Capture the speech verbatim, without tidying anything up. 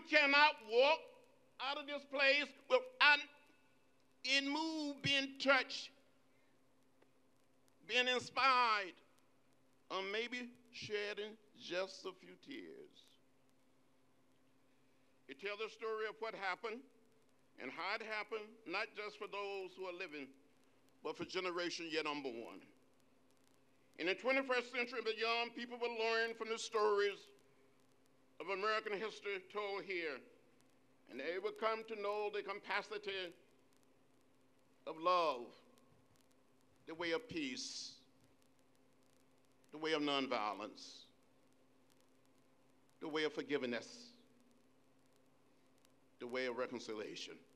cannot walk out of this place without being moved, being touched, being inspired, or maybe shedding just a few tears. It tells the story of what happened and how it happened, not just for those who are living, but for generations yet unborn. In the twenty-first century and beyond, people will learn from the stories of American history told here, and they will come to know the capacity of love, the way of peace, the way of nonviolence, the way of forgiveness, the way of reconciliation.